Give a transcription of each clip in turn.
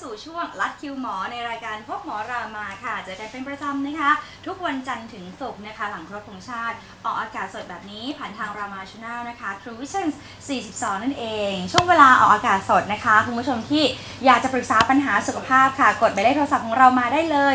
สู่ช่วงลัดคิวหมอในรายการพบหมอรามาค่ะเจอกันเป็นประจำนะคะทุกวันจันทร์ถึงศุกร์นะคะหลังครบธงชาติออกอากาศสดแบบนี้ผ่านทางรามาชาแนลนะคะ True Vision 42 นั่นเองช่วงเวลาออกอากาศสดนะคะคุณผู้ชมที่อยากจะปรึกษาปัญหาสุขภาพค่ะกดหมายเลขโทรศัพท์ของเรามาได้เลย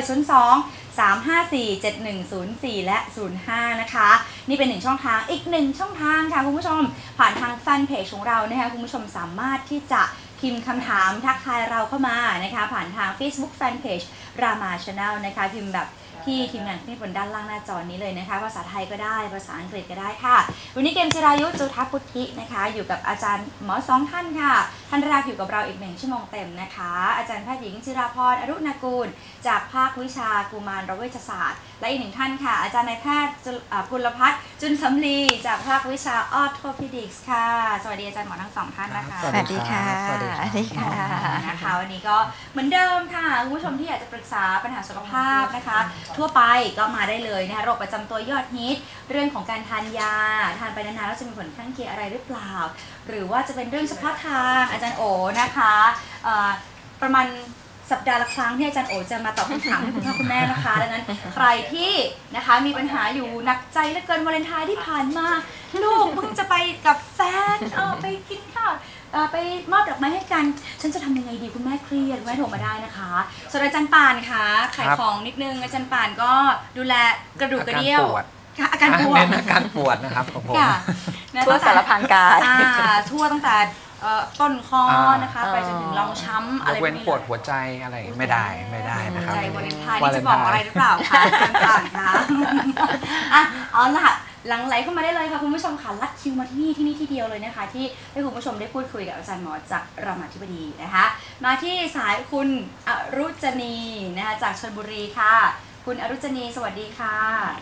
02-354-7104 และ 05 นะคะนี่เป็นหนึ่งช่องทางอีกหนึ่งช่องทางค่ะคุณผู้ชมผ่านทางแฟนเพจของเรานะคะคุณผู้ชมสามารถที่จะพิมพ์คำถามทักทายเราเข้ามานะคะผ่านทาง Facebook Fanpage รามา Channel นะคะพิมพ์แบบที่ทีมงานขึ้นบนด้านล่างหน้าจอนี้เลยนะคะภาษาไทยก็ได้ภาษาอังกฤษก็ได้ค่ะวันนี้เกมจิรายุจุฑพุทธินะคะอยู่กับอาจารย์หมอสองท่านค่ะท่านแรกอยู่กับเราอีก1 ชั่วโมงเต็มนะคะอาจารย์แพทย์หญิงจิราพรอรุณกูลจากภาควิชากุมารเวชศาสตร์และอีก1 ท่านค่ะอาจารย์นายแพทย์กุลพัฒน์จุนสำลีจากภาควิชาออร์โทพิดิกส์ค่ะสวัสดีอาจารย์หมอทั้ง2 ท่านนะคะสวัสดีค่ะสวัสดีค่ะนะคะวันนี้ก็เหมือนเดิมค่ะคุณผู้ชมที่อยากจะปรึกษาปัญหาสุขภาพนะคะทั่วไปก็มาได้เลยนะคะโรคประจำตัวยอดฮิตเรื่องของการทานยาทานไปนานๆแล้วจะมีผลข้างเคียงอะไรหรือเปล่าหรือว่าจะเป็นเรื่องเฉพาะทางอาจารย์โอนะคะประมาณสัปดาห์ละครั้งที่อาจารย์โอจะมาตอบคำถามให้คุณพ่อคุณแม่นะคะดังนั้นใครที่นะคะมีปัญหาอยู่หนักใจเหลือเกินวาเลนไทน์ที่ผ่านมาลูกเพิ่งจะไปกับแฟนไปกินข้าวไปมอบดอกไม้ให้กันฉันจะทำยังไงดีคุณแม่เครียดคุณแม่โทรมาได้นะคะส่วนอาจารย์ปานค่ะขายของนิดนึงอาจารย์ปานก็ดูแลกระดูกกระเดี่ยวอาการปวดเน้นอาการปวดนะครับของผมทั่วสารพางกายทั่วตั้งแต่ต้นคอนะคะไปจนถึงรองช้ำอะไรเว้นปวดหัวใจอะไรไม่ได้นะครับใจวาเลนไทน์นี่จะบอกอะไรหรือเปล่าคะอาจารย์ปานคะเอาล่ะหลังไหลเข้ามาได้เลยค่ะคุณผู้ชมค่ะลัดคิวมาที่นี่ที่เดียวเลยนะคะที่ให้คุณผู้ชมได้พูดคุยกับอาจารย์หมอจากรามาธิบดีนะคะมาที่สายคุณอรุจนีนะคะจากชลบุรีค่ะคุณอรุจนีสวัสดีค่ะ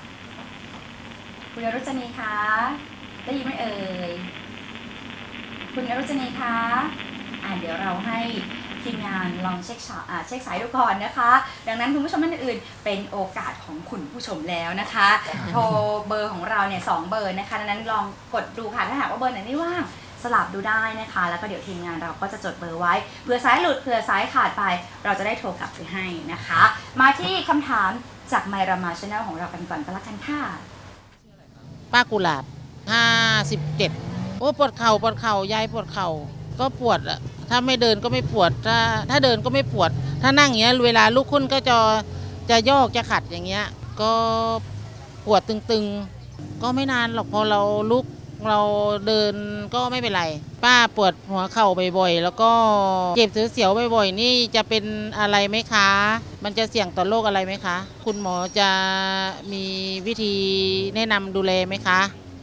คุณอรุจนีคะได้ยินไหมเอ่ยคุณอรุจนีคะเดี๋ยวเราให้ทีมงานลองเช็คสายดูก่อนนะคะดังนั้นคุณผู้ชมท่านอื่นเป็นโอกาสของคุณผู้ชมแล้วนะคะโทรเบอร์ของเราเนี่ย2 เบอร์นะคะดังนั้นลองกดดูค่ะถ้าหากว่าเบอร์ไหนไม่ว่างสลับดูได้นะคะแล้วก็เดี๋ยวทีมงานเราก็จะจดเบอร์ไว้เผื่อสายหลุดเผื่อสายขาดไปเราจะได้โทรกลับไปให้นะคะมาที่คำถามจากไมรามาชาแนลของเรากันก่อนก็แล้วกันค่ะป้ากุหลาบ57โอ้ปวดเข่ายายปวดเข่าก็ปวดอะถ้าไม่เดินก็ไม่ปวดถ้าเดินก็ไม่ปวดถ้านั่งอย่างเงี้ยเวลาลุกขึ้นก็จะยอกจะขัดอย่างเงี้ยก็ปวดตึงๆก็ไม่นานหรอกพอเราลุกเราเดินก็ไม่เป็นไรป้าปวดหัวเข่าบ่อยๆแล้วก็เจ็บเสียวๆบ่อยๆนี่จะเป็นอะไรไหมคะมันจะเสี่ยงต่อโรคอะไรไหมคะคุณหมอจะมีวิธีแนะนำดูแลไหมคะ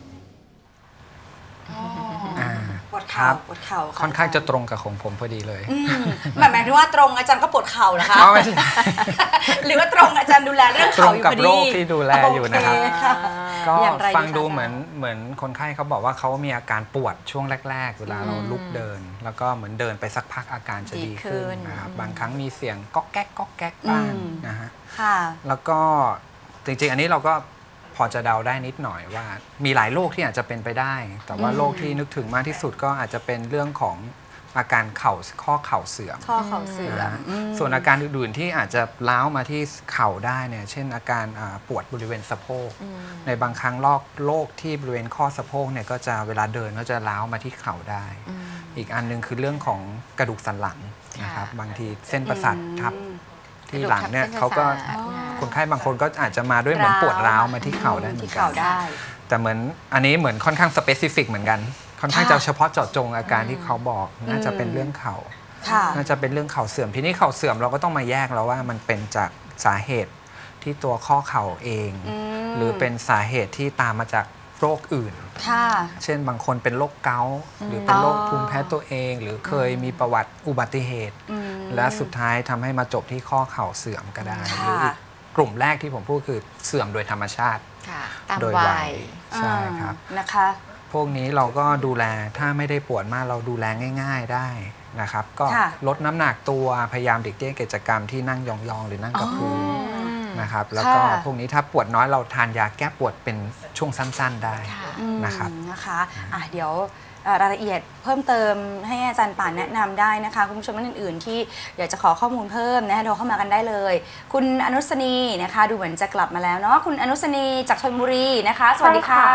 ปวดเข่าค่อนข้างจะตรงกับของผมพอดีเลยหมายถึงว่าตรงอาจารย์ก็ปวดเข่านะคะไม่ใช่หรือว่าตรงอาจารย์ดูแลเรื่องเข่าอยู่พอดีตรงกับโรคที่ดูแลอยู่นะครับก็ฟังดูเหมือนคนไข้เขาบอกว่าเขามีอาการปวดช่วงแรกๆเวลาเราลุกเดินแล้วก็เหมือนเดินไปสักพักอาการจะดีขึ้นนะครับบางครั้งมีเสียงก๊อกแก๊กบ้างนะฮะแล้วก็จริงๆอันนี้เราก็พอจะเดาได้นิดหน่อยว่ามีหลายโรคที่อาจจะเป็นไปได้แต่ว่าโรคที่นึกถึงมากที่สุดก็อาจจะเป็นเรื่องของอาการข้อเข่าเสื่อมส่วนอาการอื่นๆที่อาจจะล้าวมาที่เข่าได้เนี่ยเช่นอาการปวดบริเวณสะโพกในบางครั้งโรคที่บริเวณข้อสะโพกเนี่ยก็จะเวลาเดินก็จะล้าวมาที่เข่าได้อีกอันนึงคือเรื่องของกระดูกสันหลังนะครับบางทีเส้นประสาททับที่หลังเนี่ยเขาก็คนไข้บางคนก็อาจจะมาด้วยเหมือนปวดร้าวมาที่เข่าได้เหมือนกันแต่เหมือนอันนี้เหมือนค่อนข้างสเปซิฟิกเหมือนกันค่อนข้างจะเฉพาะเจาะจงอาการที่เขาบอกน่าจะเป็นเรื่องเข่าน่าจะเป็นเรื่องเข่าเสื่อมทีนี้เข่าเสื่อมเราก็ต้องมาแยกแล้วว่ามันเป็นจากสาเหตุที่ตัวข้อเข่าเองหรือเป็นสาเหตุที่ตามมาจากโรคอื่นเช่นบางคนเป็นโรคเกาต์หรือเป็นโรคภูมิแพ้ตัวเองหรือเคยมีประวัติอุบัติเหตุและสุดท้ายทำให้มาจบที่ข้อเข่าเสื่อมก็ได้หรือกลุ่มแรกที่ผมพูดคือเสื่อมโดยธรรมชาติโดยวัยใช่ครับนะคะพวกนี้เราก็ดูแลถ้าไม่ได้ปวดมากเราดูแลง่ายๆได้นะครับก็ลดน้ำหนักตัวพยายามหลีกเลี่ยงกิจกรรมที่นั่งยองๆหรือนั่งกับพื้นนะครับแล้วก็พวกนี้ถ้าปวดน้อยเราทานยาแก้ปวดเป็นช่วงสั้นๆได้นะครับนะคะเดี๋ยวรายละเอียดเพิ่มเติมให้อาจารย์ป่านแนะนำได้นะคะคุณผู้ชมท่านอื่นๆที่อยากจะขอข้อมูลเพิ่มนะคะโทรเข้ามากันได้เลย คุณอนุสนีนะคะดูเหมือนจะกลับมาแล้วเนาะคุณอนุสนีจากชลบุรีนะคะสวัสดีค่ะ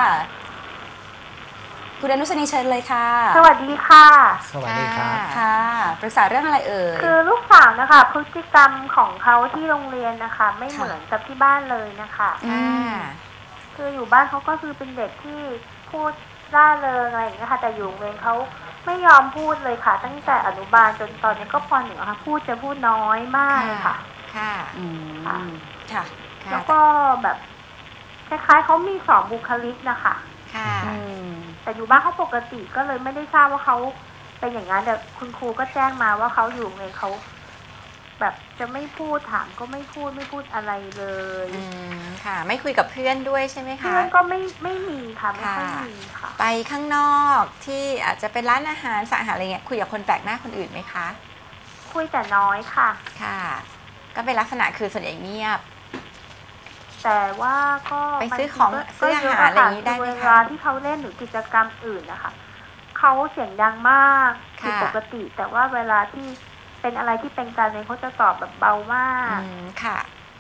คุณอนุสนีเชิญเลยค่ะสวัสดีค่ะสวัสดีครับค่ะปรึกษาเรื่องอะไรเอ่ยคือลูกสาวนะคะพฤติกรรมของเขาที่โรงเรียนนะคะ ไม่เหมือนกับที่บ้านเลยนะคะ คืออยู่บ้านเขาก็คือเป็นเด็กที่พูดร่าเริงอะไรอย่างเงี้ยค่ะแต่อยู่โรงเรียนเขาไม่ยอมพูดเลยค่ะ ตั้งแต่อนุบาลจนตอนนี้ก็ป .1 ค่ะพูดน้อยมากเลยค่ะค่ะค่ะแล้วก็แบบคล้ายๆเขามี2 บุคลิกนะคะค่ะแต่อยู่บ้านเขาปกติก็เลยไม่ได้ทราบว่าเขาเป็นอย่างนั้นแต่คุณครูก็แจ้งมาว่าเขาอยู่โรงเรียนเขาแบบจะไม่พูดถามก็ไม่พูดอะไรเลยค่ะ ไม่คุยกับเพื่อนด้วยใช่ไหมคะเพื่อนก็ไม่มีค่ะไม่ค่อยมีค่ะไปข้างนอกที่อาจจะเป็นร้านอาหารสาอาหารอะไรเงี้ยคุยกับคนแปลกหน้าคนอื่นไหมคะคุยแต่น้อยค่ะค่ะ ก็เป็นลักษณะคือส่วนใหญ่เงียบแต่ว่าก็ไปซื้อของซื้ออาหารอะไรอย่างนี้ได้ไหมคะเวลาที่เขาเล่นหรือกิจกรรมอื่นนะคะเขาเสียงดังมากผิดปกติ แต่ว่าเวลาที่เป็นอะไรที่เป็นการเรียนเขาจะตอบแบบเบามากค่ะ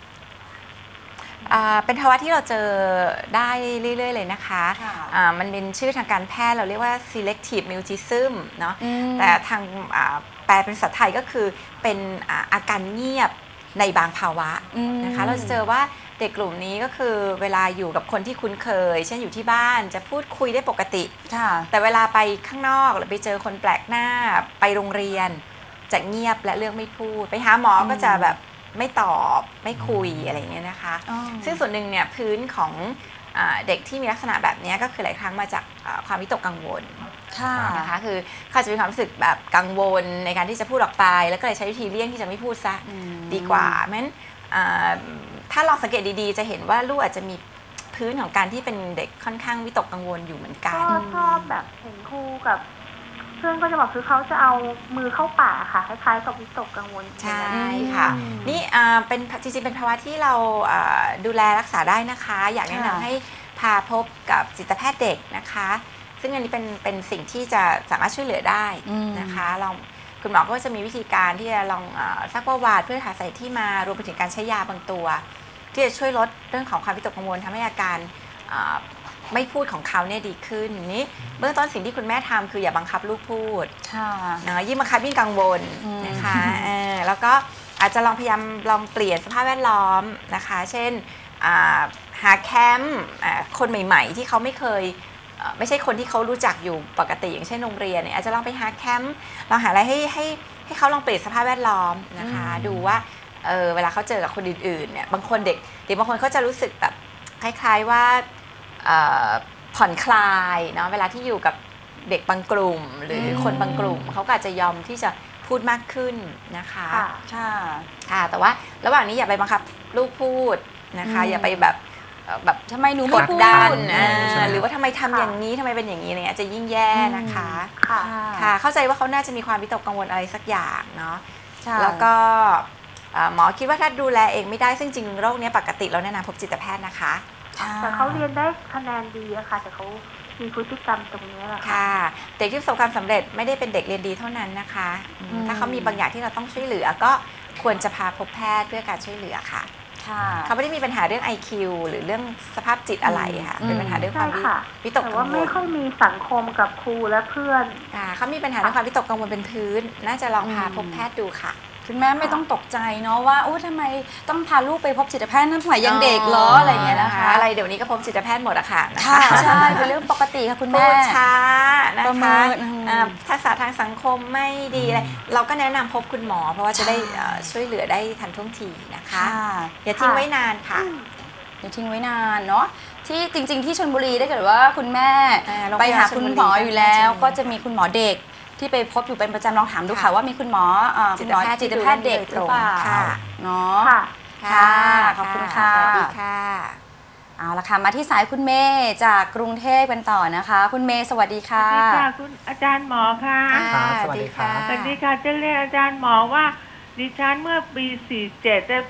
เป็นภาวะที่เราเจอได้เรื่อยๆเลยนะคะมันเป็นชื่อทางการแพทย์เราเรียกว่า selective mutism เนาะแต่ทางแปลเป็นภาษาไทยก็คือเป็นอาการเงียบในบางภาวะนะคะเราจะเจอว่าเด็กกลุ่มนี้ก็คือเวลาอยู่กับคนที่คุ้นเคยเช่นอยู่ที่บ้านจะพูดคุยได้ปกติแต่เวลาไปข้างนอกหรือไปเจอคนแปลกหน้าไปโรงเรียนจะเงียบและเลือกไม่พูดไปหาหมอก็จะแบบไม่ตอบไม่คุยอะไรอย่างเงี้ยนะคะซึ่งส่วนหนึ่งเนี่ยพื้นของเด็กที่มีลักษณะแบบนี้ก็คือหลายครั้งมาจากความวิตกกังวลนะคะคือเขาจะมีความรู้สึกแบบกังวลในการที่จะพูดออกไปแล้วก็เลยใช้วิธีเลี่ยงที่จะไม่พูดซะดีกว่าเพราะฉะนั้นถ้าลองสังเกตดีๆจะเห็นว่าลูกอาจจะมีพื้นของการที่เป็นเด็กค่อนข้างวิตกกังวลอยู่เหมือนกันก็ชอบแบบเห็นครูกับเพื่อนก็จะบอกคือเขาจะเอามือเข้าปากค่ะคล้ายๆกับวิตกกังวลใช่ค่ะนี่เป็นจริงๆเป็นภาวะที่เราดูแลรักษาได้นะคะอยากแนะนำให้พาพบกับจิตแพทย์เด็กนะคะซึ่งอันนี้เป็นสิ่งที่จะสามารถช่วยเหลือได้นะคะลองคุณหมอก็จะมีวิธีการที่จะลองซักประวัติเพื่อหาสาเหตุที่มารวมไปถึงการใช้ยาบางตัวที่จะช่วยลดเรื่องของความวิตกกังวลทำให้อาการไม่พูดของเขาเนี่ยดีขึ้นนี้เบื้องต้นสิ่งที่คุณแม่ทำคืออย่าบังคับลูกพูดนะยิ่งบังคับยิ่งกังวลนะคะแล้วก็อาจจะพยายามลองเปลี่ยนสภาพแวดล้อมนะคะเช่นหาแคมป์คนใหม่ๆที่เขาไม่เคยไม่ใช่คนที่เขารู้จักอยู่ปกติอย่างเช่นโรงเรียนเนี่ยอาจจะลองไปหาแคมป์ลองหาอะไรให้เขาลองเปลี่ยนสภาพแวดล้อมนะคะดูว่าเวลาเขาเจอกับคนอื่นๆเนี่ยบางคนเด็กบางคนเขาจะรู้สึกแบบคล้ายๆว่าผ่อนคลายเนาะเวลาที่อยู่กับเด็กบางกลุ่มหรือคนบางกลุ่มเขาก็อาจจะยอมที่จะพูดมากขึ้นนะคะค่ะแต่ว่าระหว่างนี้อย่าไปบังคับลูกพูดนะคะอย่าไปแบบทำไมหนูไม่พูดหรือว่าทำไมทำอย่างนี้ทำไมเป็นอย่างนี้เนี่ยจะยิ่งแย่นะคะค่ะเข้าใจว่าเขาน่าจะมีความวิตกกังวลอะไรสักอย่างเนาะแล้วก็หมอคิดว่าถ้าดูแลเองไม่ได้ซึ่งจริงโรคนี้ปกติเราแนะนำพบจิตแพทย์นะคะแต่เขาเรียนได้คะแนนดีอะค่ะแต่เขามีพฤติกรรมตรงนี้แหละค่ะเด็กที่ประสบความสำเร็จไม่ได้เป็นเด็กเรียนดีเท่านั้นนะคะถ้าเขามีบางอย่างที่เราต้องช่วยเหลือก็ควรจะพาพบแพทย์เพื่อการช่วยเหลือค่ะเขาไม่ได้มีปัญหาเรื่อง IQ หรือเรื่องสภาพจิตอะไรค่ะเป็นปัญหาเรื่องความวิตกกังวลแต่ว่าไม่ค่อยมีสังคมกับครูและเพื่อนเขามีปัญหาเรื่องความวิตกกังวลเป็นพื้นน่าจะลองพาพบแพทย์ดูค่ะคุณแม่ไม่ต้องตกใจเนาะว่าโอ้ทำไมต้องพาลูกไปพบจิตแพทย์นั่นหมายยังเด็กเหรออะไรอย่างเงี้ยนะคะอะไรเดี๋ยวนี้ก็พบจิตแพทย์หมดอะค่ะใช่เป็นเรื่องปกติค่ะคุณแม่ช้านะคะทักษะทางสังคมไม่ดีอะไรเราก็แนะนำพบคุณหมอเพราะว่าจะได้ช่วยเหลือได้ทันท่วงทีนะคะอย่าทิ้งไว้นานค่ะอย่าทิ้งไว้นานเนาะที่จริงๆที่ชลบุรีได้เกิดว่าคุณแม่ไปหาคุณหมออยู่แล้วก็จะมีคุณหมอเด็กที่ไปพบอยู่เป็นประจำลองถามดูค่ะว่ามีคุณหมอจิตแพทย์เด็กหรือเปล่าเนาะค่ะขอบคุณค่ะสวัสดีค่ะเอาละค่ะมาที่สายคุณเมย์จากกรุงเทพกันต่อนะคะคุณเมย์สวัสดีค่ะสวัสดีค่ะคุณอาจารย์หมอค่ะสวัสดีค่ะสวัสดีค่ะจะเรียกอาจารย์หมอว่าดิฉันเมื่อปี47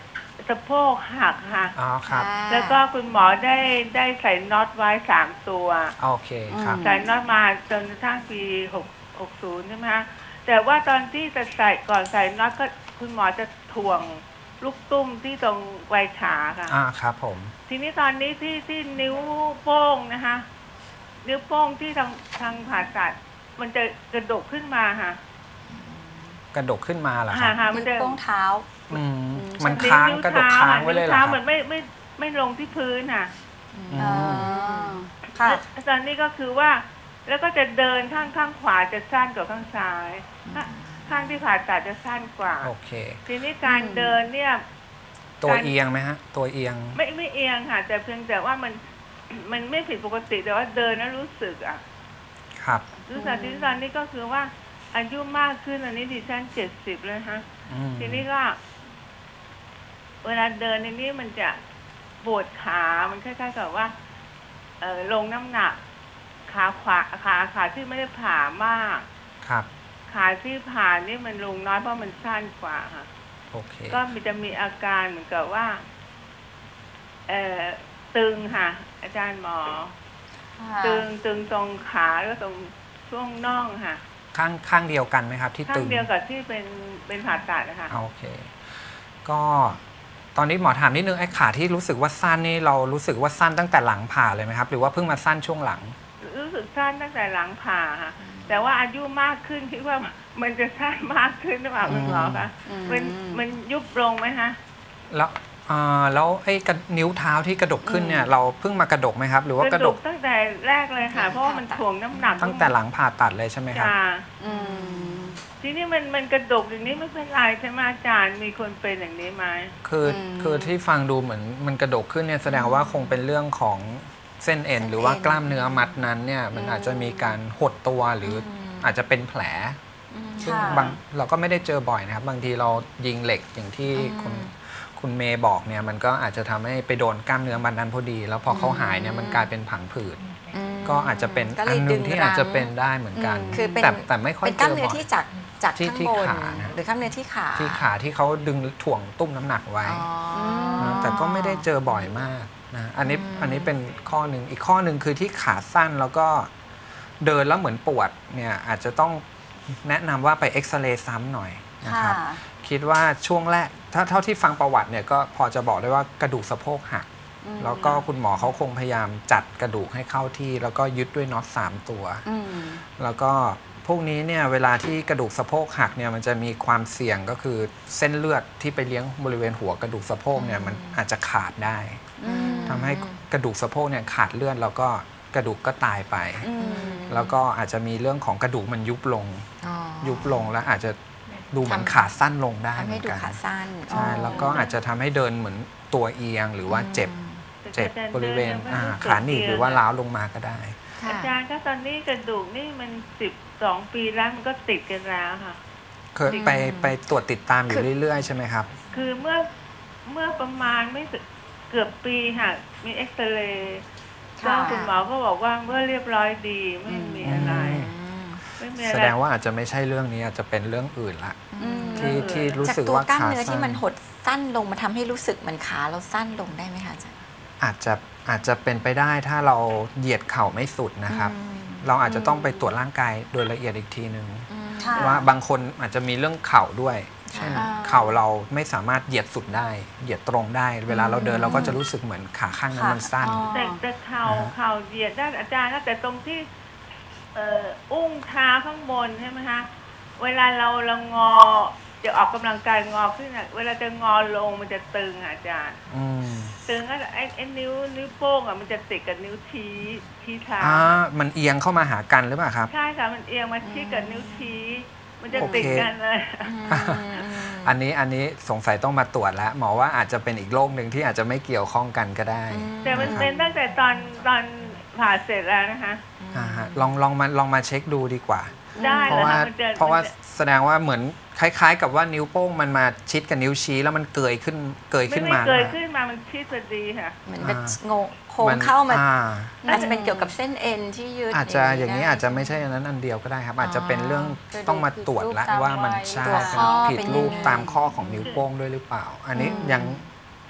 สะโพกหักค่ะอ๋อครับแล้วก็คุณหมอได้ใส่น็อตไว้3 ตัวโอเคครับใส่น็อตมาจนกระทั่งปี60ใช่ไหมคะแต่ว่าตอนที่จะก่อนใส่น็อตก็คุณหมอจะถ่วงลูกตุ้มที่ตรงไวขาค่ะครับผมทีนี้ตอนนี้ที่นิ้วโป้งนะคะนิ้วโป้งที่ทางผ่าตัดมันจะกระดกขึ้นมาค่ะกระดกขึ้นมาเหรอครับมันนิ้วจะโป้งเท้ามันค้างกระดกค้างไว้เลยเหรอครับนิ้วเท้ามันไม่ลงที่พื้นค่ะค่ะตอนนี้ก็คือว่าแล้วก็จะเดินข้างขวาจะสั้นกว่าข้างซ้ายข้างที่ผ่าตัดจะสั้นกว่าโอเคทีนี้การเดินเนี่ยตัวเอียงไหมฮะตัวเอียงไม่เอียงค่ะแต่เพียงแต่ว่ามันไม่ผิดปกติแต่ว่าเดินแล้วรู้สึกอ่ะครับรู้สึกที่ตอนนี้ก็คือว่าอายุมากขึ้นอันนี้ดิฉัน70แล้วฮะทีนี้ก็ เวลาเดินในนี้มันจะปวดขามันคล้ายๆกับว่าลงน้ำหนักขาขวาขาที่ไม่ได้ผ่ามากครับขาที่ผ่านี่มันลงน้อยเพราะมันสั้นกว่าค่ะโอเคก็มันจะมีอาการเหมือนกับว่าตึงค่ะ อาจารย์หมอตึงตรงขาแล้วตรงช่วงน่องค่ะข้างเดียวกันไหมครับที่ตึงข้างเดียวกับที่เป็นผ่าตัดนะคะโอเคก็ตอนนี้หมอถามนิดนึงไอ้ขาที่รู้สึกว่าสั้นนี่เรารู้สึกว่าสั้นตั้งแต่หลังผ่าเลยไหมครับหรือว่าเพิ่งมาสั้นช่วงหลังรู้สึกสั้นตั้งแต่หลังผ่าค่ะแต่ว่าอายุมากขึ้นคิดว่ามันจะสั้นมากขึ้นหรือเปล่าคุณหมอคะมันยุบลงไหมคะแล้วไอ้นิ้วเท้าที่กระดกขึ้นเนี่ยเราเพิ่งมากระดกไหมครับหรือว่ากระดกตั้งแต่แรกเลยค่ะเพราะว่ามันถ่วงน้ำหนักตั้งแต่หลังผ่าตัดเลยใช่ไหมครับทีนี้มันกระดกอย่างนี้ไม่เป็นไรใช่ไหมอาจารย์มีคนเป็นอย่างนี้ไหมคือที่ฟังดูเหมือนมันกระดกขึ้นเนี่ยแสดงว่าคงเป็นเรื่องของเส้นเอ็นหรือว่ากล้ามเนื้อมัดนั้นเนี่ยมันอาจจะมีการหดตัวหรืออาจจะเป็นแผลซึ่งเราก็ไม่ได้เจอบ่อยนะครับบางทีเรายิงเหล็กอย่างที่คุณเมย์บอกเนี่ยมันก็อาจจะทำให้ไปโดนกล้ามเนื้อมัดนั้นพอดีแล้วพอเขาหายเนี่ยมันกลายเป็นผังผืดก็อาจจะเป็นอันนึงที่อาจจะเป็นได้เหมือนกันแต่ไม่ค่อยเจอบ่อยเป็นกล้ามเนื้อที่จากข้างบนหรือกล้ามเนื้อที่ขาที่เขาดึงถ่วงตุ้มน้ำหนักไว้แต่ก็ไม่ได้เจอบ่อยมากนะอันนี้เป็นข้อหนึ่งอีกข้อหนึ่งคือที่ขาสั้นแล้วก็เดินแล้วเหมือนปวดเนี่ยอาจจะต้องแนะนำว่าไปเอ็กซเรย์ซ้ำหน่อยนะครับคิดว่าช่วงแรกเท่าที่ฟังประวัติเนี่ยก็พอจะบอกได้ว่ากระดูกสะโพกหักแล้วก็คุณหมอเขาคงพยายามจัดกระดูกให้เข้าที่แล้วก็ยึดด้วยน็อต3 ตัวแล้วก็พวกนี้เนี่ยเวลาที่กระดูกสะโพกหักเนี่ยมันจะมีความเสี่ยงก็คือเส้นเลือดที่ไปเลี้ยงบริเวณหัวกระดูกสะโพกเนี่ยมันอาจจะขาดได้ทำให้กระดูกสะโพกเนี่ยขาดเลือดแล้วก็กระดูกก็ตายไปแล้วก็อาจจะมีเรื่องของกระดูกมันยุบลงแล้วอาจจะดูเหมือนขาสั้นลงได้เหมือนกันขาสั้นใช่แล้วก็อาจจะทำให้เดินเหมือนตัวเอียงหรือว่าเจ็บบริเวณขาหนีบหรือว่าล้าวลงมาก็ได้อาจารย์ก็ตอนนี้กระดูกนี่มัน12 ปีแล้วมันก็ติดกันแล้วค่ะเคยไปตรวจติดตามอยู่เรื่อยๆใช่ไหมครับคือเมื่อประมาณไม่เกือบปีค่ะมีเอ็กซเรย์ก็คุณหมอก็บอกว่าเมื่อเรียบร้อยดีไม่มีอะไรแสดงว่าอาจจะไม่ใช่เรื่องนี้อาจจะเป็นเรื่องอื่นละที่รู้สึกว่าจากตัวกล้ามเนื้อที่มันหดสั้นลงมาทำให้รู้สึกเหมือนขาเราสั้นลงได้ไหมคะอาจารย์อาจจะเป็นไปได้ถ้าเราเหยียดเข่าไม่สุดนะครับเราอาจจะต้องไปตรวจร่างกายโดยละเอียดอีกทีนึงว่าบางคนอาจจะมีเรื่องเข่าด้วยเช่นเข่าเราไม่สามารถเหยียดสุดได้เหยียดตรงได้เวลาเราเดินเราก็จะรู้สึกเหมือนขาข้างนั้นมันสั้นแต่เข่าเหยียดได้อาจารย์แต่ตรงที่อุ้งเท้าข้างบนใช่ไหมคะเวลาเรางอจะออกกำลังกายงอขึ้นเวลาจะงอลงมันจะตึงอาจารย์ตึงก็ไอ้นิ้วโป้งมันจะติดกับนิ้วชี้เท้ามันเอียงเข้ามาหากันหรือเปล่าครับใช่ค่ะมันเอียงมาชี้กับนิ้วชี้มันจะติดกันเลยอันนี้สงสัยต้องมาตรวจแล้วหมอว่าอาจจะเป็นอีกโรคหนึ่งที่อาจจะไม่เกี่ยวข้องกันก็ได้แต่มันเป็นตั้งแต่ตอนผ่าเสร็จแล้วนะคะลองมาเช็คดูดีกว่าได้เพราะว่าแสดงว่าเหมือนคล้ายๆกับว่านิ้วโป้งมันมาชิดกับนิ้วชี้แล้วมันเกยขึ้นมาไม่เกยขึ้นมามันชิดพอดีค่ะเหมือนแบบโค้งเข้ามาอาจจะเป็นเกี่ยวกับเส้นเอ็นที่ยืดอาจจะอย่างนี้อาจจะไม่ใช่อันนั้นอันเดียวก็ได้ครับอาจจะเป็นเรื่องต้องมาตรวจละว่ามันใช่ผิดรูปตามข้อของนิ้วโป้งด้วยหรือเปล่าอันนี้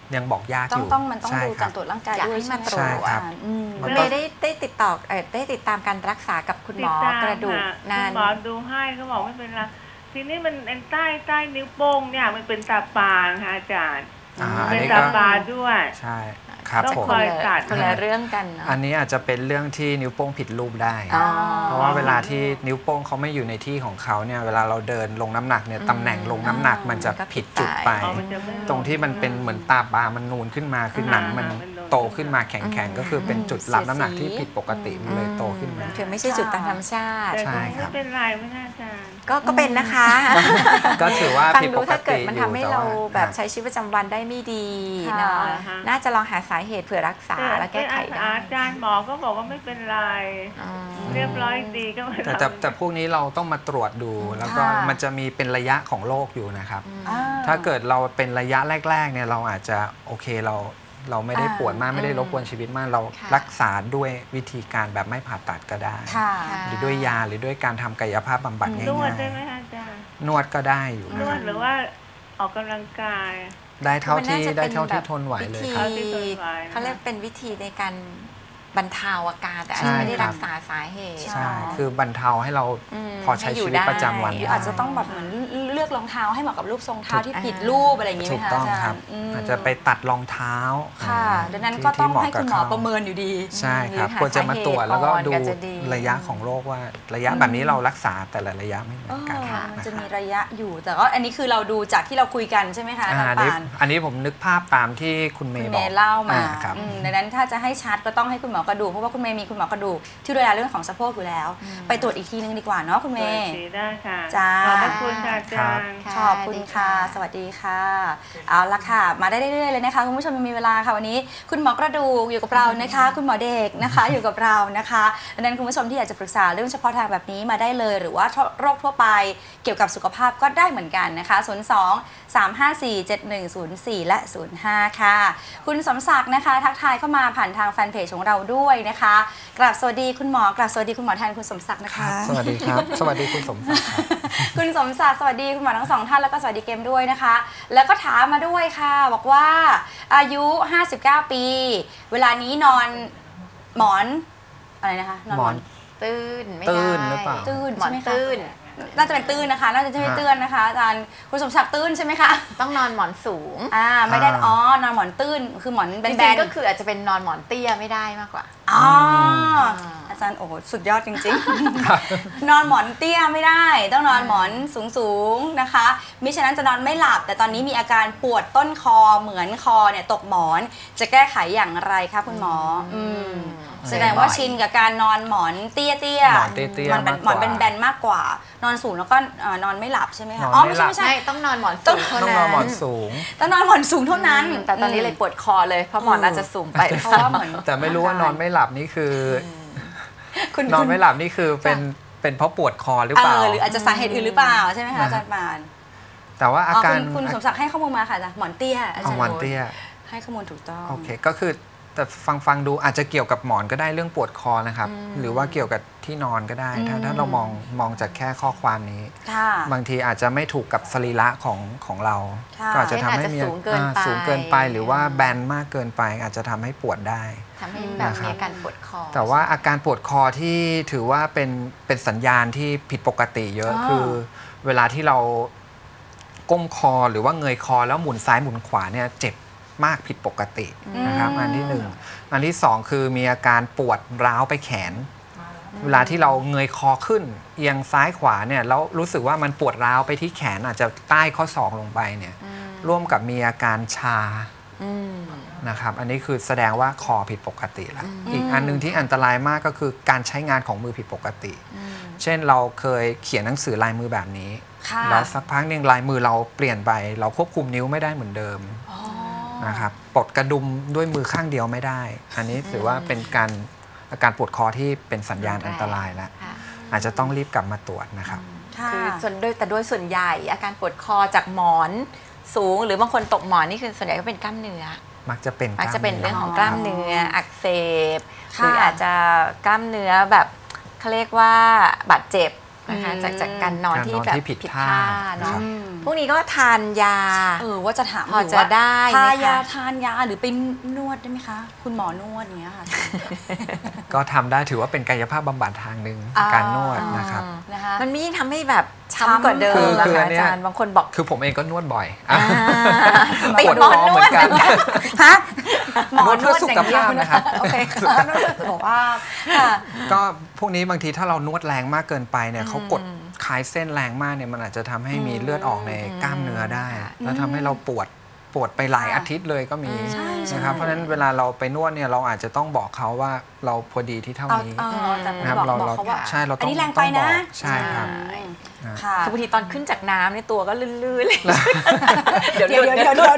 ยังบอกยากอยู่มันต้องใช่ดูคกาบรตรวจร่างกายอยากด้วยให้มาใช่ไหตรวจใช่ครับคุณเมย์ได้ติดต่อได้ติดตามการรักษากับคุณหมอกระดูกนานคุณหมอดูให้เขาบอกไม่เป็นไรทีนี้มันใต้นิ้วโป้งเนี่ยมันเป็นตาปาค่ะอาจารย์อันเป็นนี้ตาก็ปาด้วยใช่ครับต้องผมคอยกัดคนละเรื่องกันเนาะอันนี้อาจจะเป็นเรื่องที่นิ้วโป้งผิดรูปได้อ๋อเพราะว่าเวลาที่นิ้วโป้งเขาไม่อยู่ในที่ของเขาเนี่ยเวลาเราเดินลงน้ำหนักเนี่ยตำแหน่งลงน้ำหนักมันจะผิดจุดไปอ๋อมันจะไม่ตรงที่มันเป็นเหมือนตาบามันนูนขึ้นมาคือหนังมันโตขึ้นมาแข็งๆก็คือเป็นจุดรับน้ำหนักที่ผิดปกติมันเลยโตขึ้นมาคือไม่ใช่จุดตามธรรมชาติแต่ใช่ครับไม่เป็นไรไม่น่าอาจารย์ก็เป็นนะคะก็ถือว่าฟังผิดดูปกถ้าเกิติดมันอยู่ทำให้แต่เราว่าแบบใช้ชีวิตประจำวันได้ไม่ดีค่ะเนาะอ่าฮะน่าจะลองหาสาเหตุเผื่อรักษาและแก้ไขได้อาจารย์หมอก็บอกว่าไม่เป็นไรอืมเรียบร้อยดีก็ไม่แต่พวกนี้เราต้องมาตรวจดูแล้วก็ค่ะมันจะมีเป็นระยะของโรคอยู่นะครับอ่ถ้าเกิดเราเป็นระยะแรกๆเนี่ยเราอาจจะโอเคเราไม่ได้ปวดมากไม่ได้รบกวนชีวิตมากเราค่ะรักษาด้วยวิธีการแบบไม่ผ่าตัดก็ได้ค่ะค่ะหรือด้วยยาหรือด้วยการทำกายภาพบำบัดง่นวดายได้ไหมอาจารย์ๆนวดก็ได้อยู่นนะวคดรับหรือว่าออกกำลังกายได้เท่ามันน่ที่จะได้ป็นเท่าที่แบบทนไหวเลยวิธีครับเอาที่ทนไหวเขาเรียกเป็นวิธีในการบรรเทาอาการแต่อาจใช่จะไม่ได้ครับรักษาสาเหตุใช่คือบรรเทาให้เราอืมพอใช้ให้อยู่ชีวิตได้ประจำวันหรือได้อาจจะต้องแบบเหมือนเลือกรองเท้าให้เหมาะกับรูปทรงเท้าที่ผิดรูปอะไรอย่างนี้ไหมถูกคะต้องอาจารย์ครับมอาจจะไปตัดรองเท้าค่ะดังนั้นก็ต้องให้คุณหมอประเมินอยู่ดีใช่ครับหรือหาควรจะมาตรวจแล้วก็สาเหตุดูก่อนก็จะดีระยะของโรคว่าระยะแบบนี้เรารักษาแต่ละระยะไม่เหมือนกันมันจะนะมีครับระยะอยู่แต่ก็อันนี้คือเราดูจากที่เราคุยกันใช่ไหมคะอาจารย์อันนี้ปานอันนี้ผมนึกภาพตามที่คุณเมคุณย์เมบอกย์เล่ามาครับดังนั้นถ้าจะให้ชัดก็ต้องให้คุณหมอกระดูกเพราะว่าคุณเมย์มีคุณหมอกระดูกที่ดูแลเรื่องของสะโพกอยู่แล้ว ไปตรวจอีกทีนึงดีกว่าเนาะคุณเมย์ดีได้ค่ะจ้าขอบพระคุณค่ะอาจารย์ค่ะขอบคุณค่ะ สวัสดีค่ะ เอาละค่ะ มาได้เรื่อยๆเลยนะคะคุณผู้ชมยังมีเวลาค่ะวันนี้ คุณหมอกระดูกอยู่กับเรานะคะ คุณหมอเด็กนะคะอยู่กับเรานะคะดังนั้นคุณผู้ชมที่อยากจะปรึกษาเรื่องเฉพาะทางแบบนี้มาได้เลย หรือว่าโรคทั่วไปเกี่ยวกับสุขภาพก็ได้เหมือนกันนะคะ02 354 7104 และ 05 ค่ะ คุณสมศักดิ์นะคะ ทักทายเข้ามาผ่านทางแฟนเพจของเราด้วยนะคะกราบสวัสดีคุณหมอกราบสวัสดีคุณหมอแทนคุณสมศักดิ์นะคะสวัสดีครับ สวัสดีคุณสมศักดิ์ครับคุณสมศักดิ์สวัสดีคุณหมอทั้งสองท่านแล้วก็สวัสดีเกมด้วยนะคะ แล้วก็ถามมาด้วยค่ะบอกว่าอายุ 59 ปี เวลานี้นอนหมอนอะไรนะคะนอนหมอนตื้นไม่ตื้ได้นหรือเปล่าตื้นหมอใช่นไหมคะตื้นน่าจะเป็นตื้นนะคะน่าจะไม่ตื้นนะคะอาจารย์คุณสมศักดิ์ตื้นใช่ไหมคะต้องนอนหมอนสูงไม่ได้อ๋อนอนหมอนตื้นคือหมอนจแบรินงๆก็คืออาจจะเป็นนอนหมอนเตี้ยไม่ได้มากกว่าๆอ๋ออาจารย์โอ้โหสุดยอดจริงๆ นอนหมอนเตี้ยไม่ได้ ต้องนอนหมอนสูงๆนะคะมิฉะนั้นจะนอนไม่หลับ แต่ตอนนี้มีอาการปวดต้นคอเหมือนคอเนี่ยตกหมอนจะแก้ไขอย่างไรคะคุณหมอแสดงว่าชินกับการนอนหมอนเตี้ยๆหมอนเตี้ยๆหมอนเป็นมากกว่าหมอนเป็นแบนมากกว่า นอนสูงแล้วก็นอนไม่หลับใช่ไหมคะนอนอ๋อไม่ไม่หลัใช่บไม่ใช่ไม่ต้องนอนหมอนสูงเท่าต้องนั้นนอนหมอนสูงต้องนอนหมอนสูงเท่านั้นแต่ตอนนี้เลยปวดคอเลยเพราะหมอนอาจจะสูงไปเพราะว่าเหมือนแต่ไม่รู้ว่านอนไม่หลับนี่คือคุณนอนไม่หลับนี่คือเป็นเพราะปวดคอหรือเปล่าหรืออาจจะสาเหตุอื่นหรือเปล่าใช่ไหมคะอาจารย์ปานแต่ว่าอาการคุณสมศักดิ์ให้ข้อมูลมาค่ะอาจารย์หมอนเตี้ยอาจารเอาย์หมอนเตี้ยให้ข้อมูลถูกต้องโอเคก็คือแต่ฟังดูอาจจะเกี่ยวกับหมอนก็ได้เรื่องปวดคอนะครับ หรือว่าเกี่ยวกับที่นอนก็ได้ ถ้าเรามองจากแค่ข้อความนี้ค่ะบางทีอาจจะไม่ถูกกับสรีระของเราค่ะก็อาจจะทำให้มีเช่นอาจจะสูงเกินไปสูงเกินไปหรือว่าแบนมากเกินไป อาจจะทำให้ปวดได้ทำให้แบบมีอาการปวดคอแต่ว่าอาการปวดคอที่ถือว่าเป็นสัญญาณที่ผิดปกติเยอะอ๋อคือเวลาที่เราก้มคอหรือว่าเงยคอแล้วหมุนซ้ายหมุนขวาเนี่ยเจ็บมากผิดปกตินะครับอันที่หนึ่งอันที่สองคือมีอาการปวดร้าวไปแขน เวลาที่เราเงยคอขึ้น เอียงซ้ายขวาเนี่ยแล้วรู้สึกว่ามันปวดร้าวไปที่แขนอาจจะใต้ข้อศอกลงไปเนี่ยร่วมกับมีอาการชานะครับอันนี้คือแสดงว่าคอผิดปกติแล้วอีกอันหนึงที่อันตรายมากก็คือการใช้งานของมือผิดปกติ เช่นเราเคยเขียนหนังสือลายมือแบบนี้ค่ะแล้วสักพักหนึงลายมือเราเปลี่ยนไปเราควบคุมนิ้วไม่ได้เหมือนเดิมอ๋อนะครับปลดกระดุมด้วยมือข้างเดียวไม่ได้ อันนี้ถือว่าเป็นอาการปวดคอที่เป็นสัญญาณอันตรายแล้วค่ะอาจจะต้องรีบกลับมาตรวจนะครับค่ะคือแต่โดยส่วนใหญ่อาการปวดคอจากหมอนสูงหรือบางคนตกหมอนนี่คือส่วนใหญ่ก็เป็นกล้ามเนื้อมักจะเป็นมักจะเป็นเรื่องของอ๋อกล้ามเนื้ออักเสบหค่ะรืออาจจะกล้ามเนื้อแบบเขาเรียกว่าบาดเจ็บนะคะจากการนอนที่แบบผิดท่าเนาะครับพวกนี้ก็ทานยาว่าจะถามพอจะได้ไหมคะทานยาหรือไปนวดได้ไหมคะ คุณหมอนวดอย่างเงี้ยค่ะก็ทำได้ถือว่าเป็นกายภาพบำบัดทางหนึ่งการนวดนะครับนะคะมันไม่ยิ่งทำให้แบบช้ำกว่าเดิมคือเหรอคือคะอันอาเนี้ยจารย์บางคนบอกคือผมเองก็นวดบ่อยติดปวดหมอนท้องนเหมืวอดนกันฮะนวดเพื่อสุขภาพนะครับโอเคค่ะนวดเพื่อสุขภาพค่ะก็พวกนี้บางทีถ้าเรานวดแรงมากเกินไปเนี่ยเขากดคลายเส้นแรงมากเนี่ยมันอาจจะทำให้มีเลือดออกในกล้ามเนื้อได้ แล้วทำให้เราปวดไปหลายอาทิตย์เลยก็มีใช่นะครับเพราะฉะนั้นเวลาเราไปนวดเนี่ยเราอาจจะต้องบอกเขาว่าเราพอดีที่เท่านี้แต่นะครับบอกเราเขาว่าใช่เราอันต้องนี้แรงไปนะต้องบอกใช่ครับค่ะคือบางทีตอนขึ้นจากน้ำในตัวก็ลื่นๆเลยเดี๋ยวเผื่อ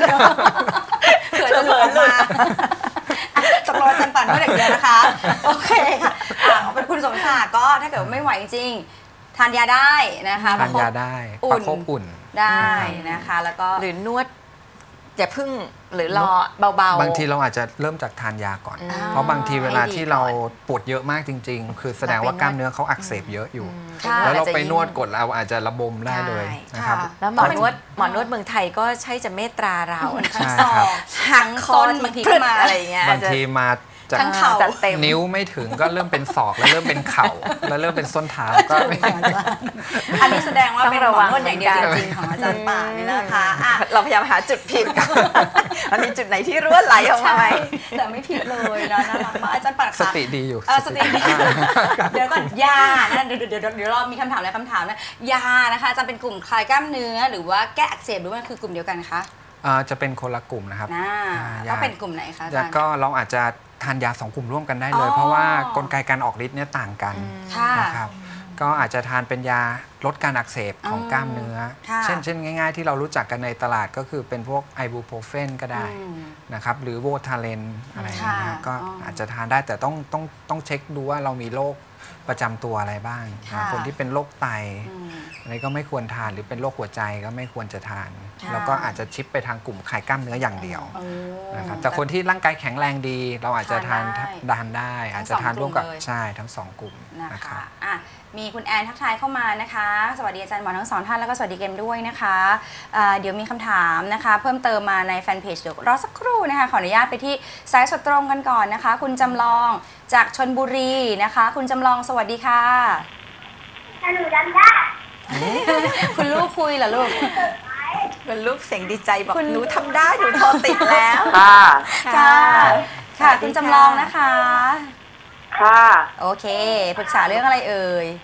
จะหลุดออกมาตกลงอาจารย์ปั่นนวดอย่างเดียวนะคะ โอเคค่ะเป็นคุณสมศักดิ์ก็ถ้าเกิดไม่ไหวจริงๆทานยาได้นะคะทานยาได้ประคบอุ่นได้นะคะ แล้วก็หรือนวดอย่าพึ่งหรือรอเบาๆบางทีเราอาจจะเริ่มจากทานยาก่อนอืมเพราะบางทีเวลาให้ดีที่เราก่อนปวดเยอะมากจริง ๆ คือแสดงว่ากล้ามเนื้อเขาอักเสบเยอะอยู่ค่ะแล้วเราไปนวดกดเราอาจจะระบมได้เลยนะครับแล้วหมอนวดเมืองไทยก็ใช่จะเมตตาเราใช่ศอครับกทั้งส้นบางทีก็มาอะไรอย่างเงี้ยบางทีมาจากทั้งเข่าจัดเต็มนิ้วไม่ถึงก็เริ่มเป็นศอกแล้วเริ่มเป็นเข่าแล้วเริ่มเป็นส้นเท้าก็ไม่อันนี้แสดงว่าเป็นต้องระหมวัอง นวดอย่างเดียวจริงๆของอาจารย์ป่านนี่นะคะอ่ะเราพยายามหาจุดผิดมันมีจุดไหนที่รั่วไหลออกมาไหมแต่ไม่ผิดเลยนะน่ารักมากอาจารย์ป่านสค่ะติดีอยู่สติดีเดี๋ยวก่อนยานะเดี๋ยวเรามีคำถามและคำถามนะยานะคะจะเป็นกลุ่มคลายกล้ามเนื้อหรือว่าแก้อักเสบหรือว่าคือกลุ่มเดียวกันคะจะเป็นคนละกลุ่มนะครับก็เป็นกลุ่มไหนคะอาจารแล้วย์ก็เราอาจจะทานยา2 กลุ่มร่วมกันได้เลยอ๋อเพราะว่ากลไกการออกฤทธิ์เนี่ยต่างกันค่ะนะครับก็อาจจะทานเป็นยาลดการอักเสบของกล้ามเนื้อค่ะเช่นง่ายๆที่เรารู้จักกันในตลาดก็คือเป็นพวกไอบูโปรเฟนก็ได้นะครับหรือโวทาเลนอะไรอย่างเงี้ยค่ะก็อ๋อออาจจะทานได้แต่ต้องเช็คดูว่าเรามีโรคประจำตัวอะไรบ้างค่ะคนที่เป็นโรคไตอืมอะไรก็ไม่ควรทานหรือเป็นโรคหัวใจก็ไม่ควรจะทานค่ะแล้วก็อาจจะชิปไปทางกลุ่มคลายกล้ามเนื้ออย่างเดียวเออนะครับแต่คนที่ร่างกายแข็งแรงดี เราอาจจะทานทานได้ได้อาจจะทานร่วมกับทั้งสองกลุ่มเลยใช่ทั้งสองกลุ่มนะนะคคะรับอ่ะมีคุณแอนทักทายเข้ามานะคะ สวัสดีอาจารย์หมอทั้งสองท่านแล้วก็สวัสดีเกมด้วยนะคะเดี๋ยวมีคำถามนะคะ เพิ่มเติมมาในแฟนเพจเดี๋ยวรอสักครู่นะคะขออนุญาตไปที่สายสดตรงกันก่อนนะคะ คุณจำลองจากชลบุรีนะคะ คุณจำลองสวัสดีค่ะหนูจำได้คุณลูกคุยเหรอลูกเป็นลูกเสียงดีใจบอกหนูทำได้หนูโทรติดแล้วค่ะค่ะค่ะสวัสดีคุณจำลองนะคะค่ะโอเคปรึกษาเรื่องอะไรเอ่ย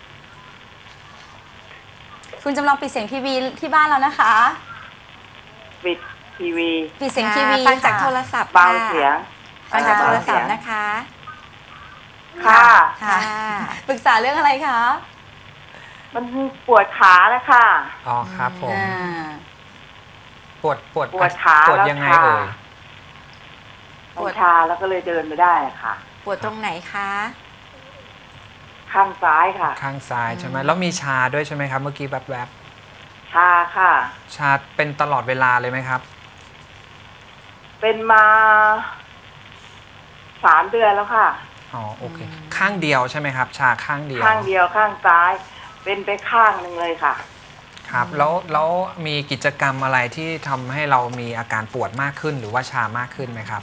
คุณจำลองปิดเสียงทีวีที่บ้านแล้วนะคะปิดทีวีปิดเสียงทีวีฟังจากค่ะโทรศัพท์เบาค่ะเสียงฟังจากโทรศัพท์นะคะค่ะค่ะ ปรึกษาเรื่องอะไรคะมันปวดขาแล้วค่ะอ๋อครับผมอ่าปวดปวดขาปวดแล้วยังไงค่ะเอ่ยปวดชาแล้วก็เลยเดินไม่ได้อะค่ะปวดตรงไหนคะข้างซ้ายค่ะข้างซ้ายใช่ไหมแล้วมีชาด้วยใช่ไหมครับ เมื่อกี้แวบชาค่ะๆชาเป็นตลอดเวลาเลยไหมครับเป็นมา3 เดือนแล้วค่ะอ๋อโอเคข้างเดียวใช่ไหมครับ ชาข้างเดียวข้างเดียวข้างซ้าย เป็นไปข้างหนึ่งเลยค่ะครับแล้วมีกิจกรรมอะไรที่ทำให้เรามีอาการปวดมากขึ้นหรือว่าชามากขึ้นไหมครับ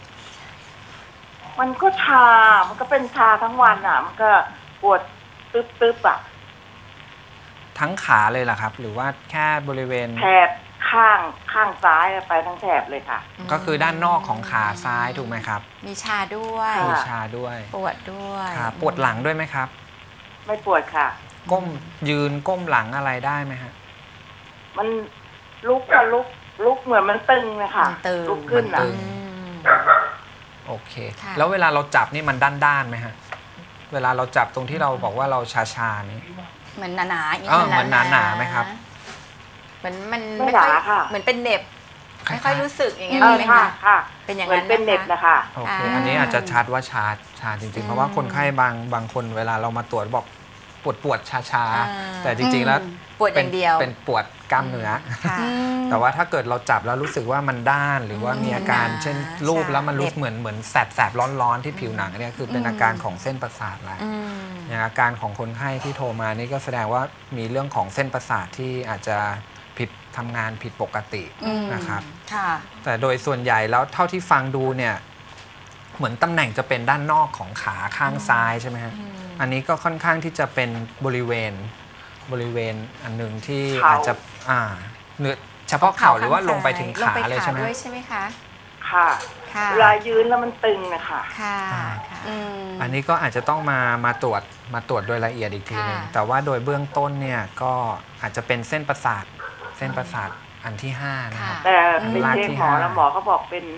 มันก็ชา มันก็เป็นชาทั้งวันอ่ะ มันก็ปวดตึ๊บอ่ะทั้งขาเลยเหรอครับ หรือว่าแค่บริเวณแถบข้างซ้ายไปทั้งแถบเลยค่ะก็คือด้านนอกของขาซ้ายถูกไหมครับมีชาด้วยค่ะมีชาด้วยปวดด้วยครับปวดหลังด้วยไหมครับไม่ปวดค่ะก้มยืนก้มหลังอะไรได้ไหมฮะมันลุกอะลุกเหมือนมันตึงนะคะมันตึงลุกขึ้นมันตึอ่ะงอืมโอเคค่ะแล้วเวลาเราจับนี่มันด้านๆไหมฮะ เวลาเราจับตรงที่เราบอกว่าเราชาๆนี้เหมือนหนาๆอย่างนี้อ๋อใช่เหมือนหนาๆไหมครับเหมือนมันไม่ไม่หนาค่อยค่ะเหมือนเป็นเหน็บ ไม่ค่อยรู้สึกอย่างเงี้ยเออไหมค่ะคะค่ะเป็นอย่างเหมืนั้อนนเป็นเน็บนะคะนะคะโอเคอ่าอันนี้อาจจะชัดว่าชาจริงๆ เพราะว่าคนไข้บางคนเวลาเรามาตรวจบอกปวดชาๆแต่จริงๆแล้วปวดอย่างเดียวเป็นปวดกล้ามเนื้อค่ะแต่ว่าถ้าเกิดเราจับแล้วรู้สึกว่ามันด้านหรือว่ามีอาการหนาเช่นรูปแล้วมันรู้เจ็บเหมือนแสบร้อนที่ผิวหนังเนี่ยคือเป็นอาการของเส้นประสาทแล้วอืมอย่างอาการของคนไข้ที่โทรมานี่ก็แสดงว่ามีเรื่องของเส้นประสาทที่อาจจะผิดทำงานผิดปกตินะครับค่ะแต่โดยส่วนใหญ่แล้วเท่าที่ฟังดูเนี่ยเหมือนตำแหน่งจะเป็นด้านนอกของขาข้างซ้ายใช่ไหมฮะอันนี้ก็ค่อนข้างที่จะเป็นบริเวณอันหนึ่งที่เข่าอาจจะเนื้อเฉพาะเข่าหรือว่าลงไปถึงขาเลยใช่ไหมด้วยใช่ไหมคะค่ะค่ะเวลายืนแล้วมันตึงนะคะค่ะค่ะอันนี้ก็อาจจะต้องมาตรวจโดยละเอียดอีกทีหนึงค่ะแต่ว่าโดยเบื้องต้นเนี่ยก็อาจจะเป็นเส้นประสาทอันที่ 5 นะครับแต่ไปลากเช็คที่หมอห้าแล้วหมอเขาบอกเป็น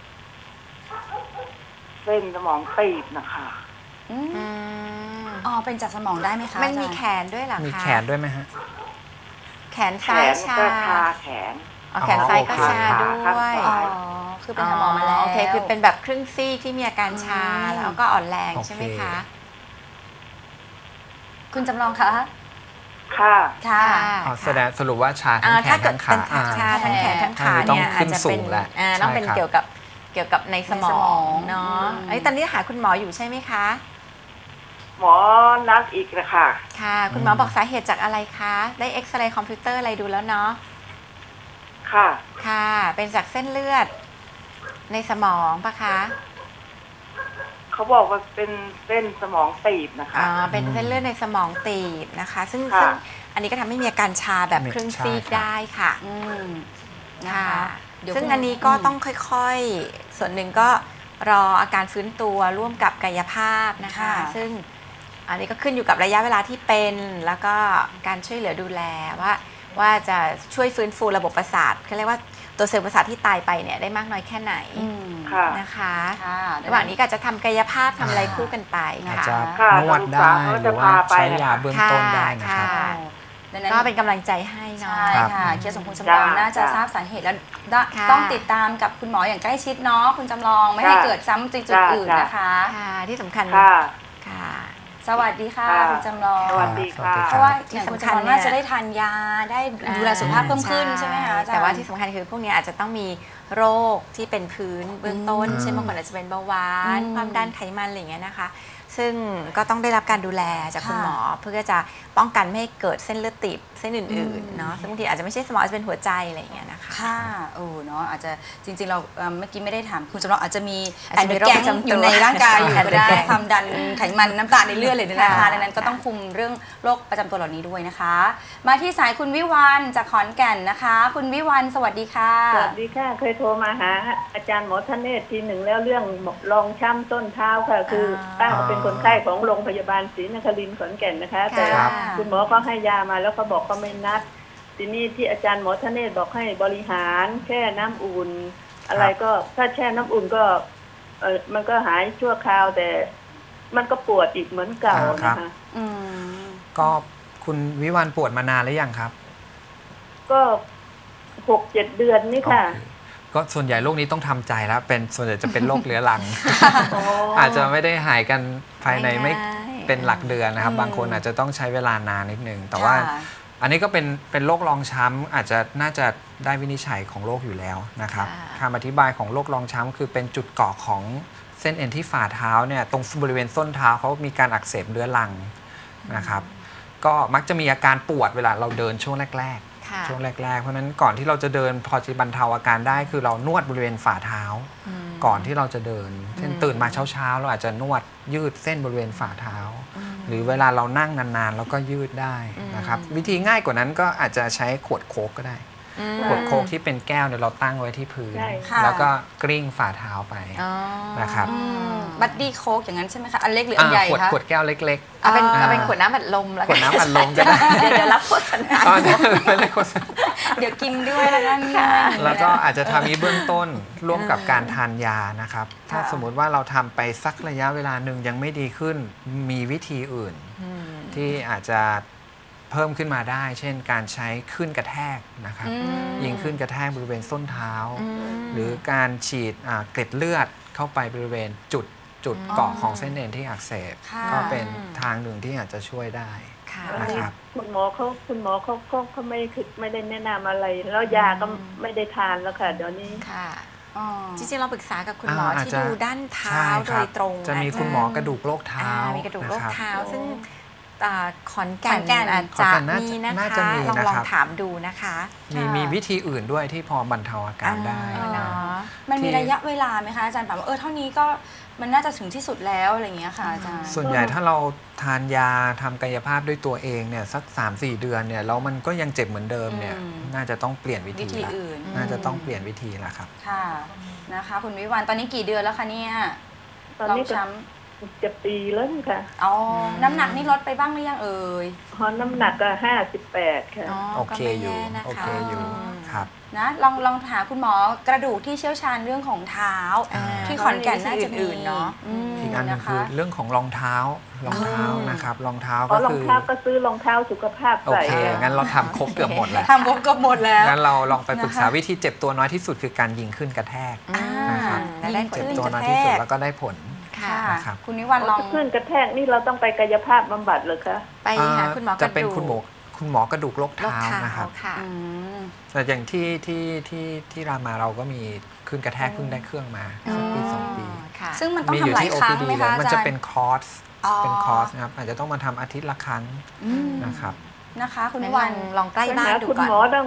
เส้นสมองตีบนะคะอืมอ๋อ เป็นจากสมองได้ไหมคะมันมีอาจารย์แขนด้วยเหรอคะมีแขนด้วยไหมฮะแขนแขซ้ายนชาก็ชาแขนอ๋อแขนซ้ายก็อ๋อชาโอเคด้วยข้างอ๋ซ้าอยคือเป็นหาหมอมาแล้วโอเคคือเป็นแบบครึ่งซีกที่มีอาการชาแล้วก็อ่อนแรงโอเคใช่ไหมคะคุณจำลองคะค่ะค่ะอ๋อแสดงสรุปว่าชาทั้งแขถ้าน เกิดทั้งเป็นขาชาทั้งแขนทั้งขาต้องเนี่ยขึ้อาจนจะสูเป็นงแล้วต้องเป็นใช่ครับเกี่ยวกับในสมในสอมอง งเนาะอืมตอนนี้หาคุณหมออยู่ใช่ไหมคะหมอนัดอีกนะคะค่ะ คุณหมอบอกสาเหตุจากอะไรคะ ได้เอ็กซเรย์คอมพิวเตอร์อะไรดูแล้วเนาะค่ะค่ะ เป็นจากเส้นเลือดในสมองปะคะเขาบอกว่าเป็นเส้นสมองตีบนะคะอ๋อ เป็นเส้นเลือดในสมองตีบนะคะ ซึ่งค่ะอันนี้ก็ทำให้มีอาการชาแบบครึ่งซีกได้ค่ะอืมนะค่ะคะเดี๋ยวซึ่งคุณอันนี้ก็ต้องค่อยๆ ส่วนหนึ่งก็รออาการฟื้นตัวร่วมกับกายภาพนะคะ ซึ่งอันนี้ก็ขึ้นอยู่กับระยะเวลาที่เป็นแล้วก็การช่วยเหลือดูแลว่าจะช่วยฟื้นฟูระบบประสาทเขาเรียกว่าตัวเซลล์ประสาทที่ตายไปเนี่ยได้มากน้อยแค่ไหนอืมค่ะนะคะค่ะระหว่างนี้ก็อาจจะทำกายภาพทำอะไรคู่กันไปอาจค่ะจะค่ะนวดได้ลูกสาวเขาหรืจะอว่าพาไปใช้ยาเบื้องต้นได้นะครับค่ะดังนั้นก็เป็นกำลังใจให้เนาะใช่ครับค่ะเคสของคุณจำลองจ้าน่าจะจ้าทราบสาเหตุแล้วค่ะต้องติดตามกับคุณหมออย่างใกล้ชิดเนาะคุณจำลองไม่ให้จ้าเกิดซ้ำจุดจ้าอื่นจ้านะคะค่ะที่สำคัญค่ะค่ะสวัสดีค่ะค่ะคุณจำลองสวัสดีค่ะเพราะว่าอย่างที่คุณสำคัญจำลองเนี่ยน่าจะได้ทานยาได้ดูแลสุขภาพเพิ่มขึ้นใช่ไหมคะอาจารย์แต่ว่าที่สำคัญคือพวกนี้อาจจะต้องมีโรคที่เป็นพื้นเบื้องต้น เช่นบางคนอาจจะเป็นเบาหวานอืมความดันไขมันอะไรอย่างเงี้ยนะคะ ซึ่งก็ต้องได้รับการดูแลจากคุณค่ะหมอ เพื่อจะป้องกันไม่ให้เกิดเส้นเลือดตีบเส้นอื่นๆเนาะซึ่งบางทีอาจจะไม่ใช่สมองอาจจะเป็นหัวใจอะไรอย่างเงี้ยนะคะค่ะเนาะอาจจะจริงๆเราเมื่อกี้ไม่ได้ถามคุณจำลองอาจจะมีอาจแอจะนมีเดอร์โรคแกประจำตัวอยู่ในร่างกายอยู่ก็ได้แอนเดอร์แกงความดันไขมันน้ำตาลในเลือดเลยนะคะค่ะดังนั้นก็ต้องคุมเรื่องโรคประจำตัวเหล่านี้ด้วยนะคะ มาที่สายคุณวิวันจากขอนแก่นนะคะ คุณวิวันสวัสดีค่ะสวัสดีค่ะ เคยโทรมาหาอาจารย์หมอธเนศทีหนึ่งแล้วเรื่องรองช้ำต้นเท้าค่ะ คือป้าเป็นคนไข้ของโรงพยาบาลศรีนครินทร์ขอนแก่นนะคะ แต่ครับคุณหมอก็ให้ยามาแล้วเขาบอกก็ไม่นัด ทีนี้ที่อาจารย์หมอธเนศบอกให้บริหารแช่น้ำอุ่น อะไรก็ถ้าแช่น้ำอุ่นก็มันก็หายชั่วคราวแต่มันก็ปวดอีกเหมือนเก่าครับนะคะอืมก็คุณวิวันปวดมานานหรือยังครับก็6-7 เดือนนี่ค่ะโอเคก็ส่วนใหญ่โรคนี้ต้องทำใจแล้วเป็นส่วนใหญ่จะเป็นโรคเรื้อรังโอ้อาจจะไม่ได้หายกันภายในไม่ง่ายๆเป็นหลักเดือนนะครับ บางคนอาจจะต้องใช้เวลานานนิดนึงแต่ว่าค่ะอันนี้ก็เป็นโรครองช้ำอาจจะน่าจะได้วินิจฉัยของโรคอยู่แล้วนะครับค่ะคำอธิบายของโรครองช้ำคือเป็นจุดเกาะของเส้นเอ็นที่ฝ่าเท้าเนี่ยตรงบริเวณส้นเท้าเขามีการอักเสบเรื้อรังนะครับ ก็มักจะมีอาการปวดเวลาเราเดินช่วงแรกค่ะๆ ช่วงแรกๆเพราะฉะนั้นก่อนที่เราจะเดินพอจะบรรเทาอาการได้คือเรานวดบริเวณฝ่าเท้า ก่อนที่เราจะเดิน เช่นตื่นมาเช้าๆเราอาจจะนวดยืดเส้นบริเวณฝ่าเท้า หรือเวลาเรานั่งนานๆเราก็ยืดได้นะครับ วิธีง่ายกว่านั้นก็อาจจะใช้ขวดโค้กก็ได้ ขวดโค้กที่เป็นแก้วเนี่ยเราตั้งไว้ที่พื้นใช่ค่ะแล้วก็กลิ้งฝ่าเท้าไปอ๋อนะครับบัดดี้โค้กอย่างนั้นใช่ไหมคะ อันเล็กหรืออันใหญ่ขวดคะขวดแก้วเล็กเอาเป็นอ่าเอาเป็นขวดน้ำอัดลมแล้วๆขวดน้ำอัดลมก็ได้เดี๋ยวรับโฆษณาอ๋อไม่ได้โฆษณาเดี๋ยวกินด้วยแล้วกันแล้วก็อาจจะทำนี้เบื้องต้นร่วมกับการทานยานะครับ ถ้าสมมุติว่าเราทำไปสักระยะเวลาหนึ่งยังไม่ดีขึ้น มีวิธีอื่น ที่อาจจะเพิ่มขึ้นมาได้ เช่นการใช้คลื่นกระแทกนะครับ ยิงคลื่นกระแทกบริเวณส้นเท้า หรือการฉีดเกล็ดเลือดเข้าไปบริเวณจุดจุดเกาะของเส้นเอ็นที่อักเสบค่ะก็เป็นทางหนึ่งที่อาจจะช่วยได้ค่ะนะครับคุณหมอเขาไม่ได้แนะนำอะไร แล้วยาก็ไม่ได้ทานแล้วค่ะ เดี๋ยวนี้ค่ะอ๋อจริงๆเราปรึกษากับคุณหมออาจที่จะดูด้านเท้าใช่โดครับยตรงจะมีคุณหมอกระดูกโรคเท้ามีกระดูกโรคนะครับเท้า ซึ่งขอนแก่ขอนแก่นอาจขอนจะแก่นมีนะน่าคะจะมีลองนะลองครับถามดูนะคะมีวิธีอื่นด้วยที่พอบรรเทาอาการได้อ่านะเนาะมันมีที่ระยะเวลาไหมคะอาจารย์แบบว่าเท่านี้ก็มันน่าจะถึงที่สุดแล้วอะไรอย่างเงี้ยค่ะอาจารย์ส่วนใหญ่ถ้าเราทานยาทำกายภาพด้วยตัวเองเนี่ยสัก 3-4 เดือนเนี่ยแล้วมันก็ยังเจ็บเหมือนเดิมเนี่ยอืมน่าจะต้องเปลี่ยนวิวิธีธีละอื่นน่าจะต้องเปลี่ยนวิธีละครับค่ะนะคะคุณวิวันตอนนี้กี่เดือนแล้วคะเนี่ยตอนนี้ลก็งช้จะปีแล้วค่ะำอ๋อน้ำหนักนี่ลดไปบ้างหรือยังเอ่ยเพราะน้ำหนักก็58 ค่ะโอเคก็ไม่อยู่แน่นะคะโอเคอยู่อืมครับนะลองหาคุณหมอกระดูกที่เชี่ยวชาญเรื่องของเท้าอ่าที่ขอนแก่นน่าจะมีอื่นๆเนาะอีกอันหนึงคือเรื่องของรองเท้ารองเท้านะครับรองเท้าอ๋อก็รองคือเท้าก็ซื้อรองเท้าสุขภาพโอใส่เคค่ะงั้นเราทำครบเกือบหมดแล้วทำครบก็หมดแล้วงั้นเราลองไปปรึกษานะคะวิธีเจ็บตัวน้อยที่สุดคือการยิงขึ้นกระแทก นะครับและได้ผลเจ็บขึ้นตัวกระน้อยแทที่สุดกแล้วก็ได้ผลค่ะนะครับคุณวิวันลองขึ้นกระแทกนี่เราต้องไปกายภาพบำบัดเหรอคะไปหาคุณหมอกจะระเป็นดูกคุณหมอกระดูกโรคโรคเท้าเท้านะครับค่ะอืมแต่อย่างที่รามาเราก็มีขึ้นกระแทกเพิ่งได้เครื่องมาสักปี2 ปีค่ะซึ่งมันต้องมีอยู่ทำหลายที่ครั้ง OPD ไหมเลคะยอามันจารจะย์เป็นคอร์สอ๋อเป็นคอร์สนะครับอาจจะต้องมาทำอาทิตย์ละครั้งอืมนะครับนะคะคุณงั้วินวันลองใกล้บ้านดูคุณก่อนหมอต้อง